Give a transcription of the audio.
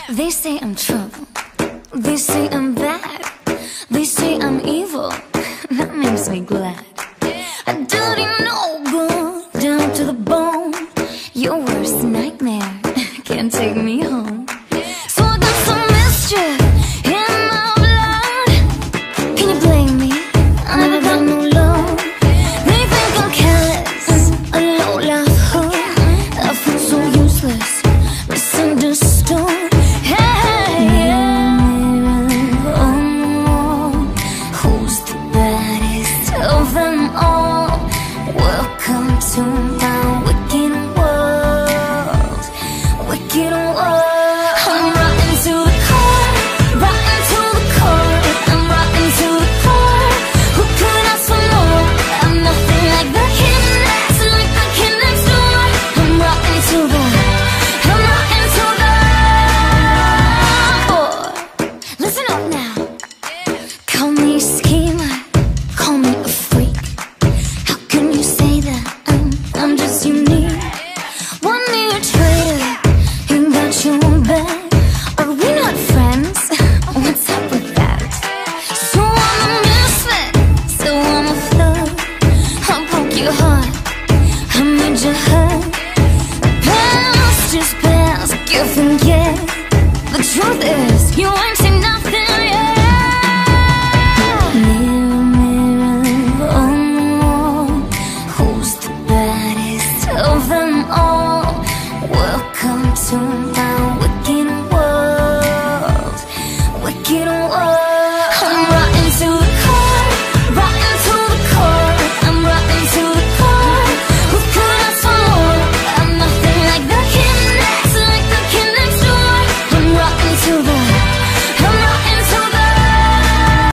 They say I'm trouble, they say I'm bad, they say I'm evil. That makes me glad. A dirty no good, down to the bone. Your worst nightmare can't take me home. So I got some mischief in my blood. Can you blame me? I never got no love. They think I'm careless, a low-life hood. I feel so useless, misunderstood. To my wicked world, wicked world. I'm rotten to the core, rotten to the core. I'm rotten to the core. Who could ask for more? I'm nothing like the kid next door. I'm rotten to the, I'm rotten to the core. Listen up now. Call me a schemer, call me a freak. How can you say that? I'm just unique. Want me a traitor? You got your back. Are we not friends? What's up with that? So I'm a misfit, so I'm a thug. I broke your heart, I made you hurt. Past is past, give and get. The truth is, you ain't seen nothing yet. Mirror, mirror on the wall, who's the baddest of them all? Welcome to my wicked world, wicked world.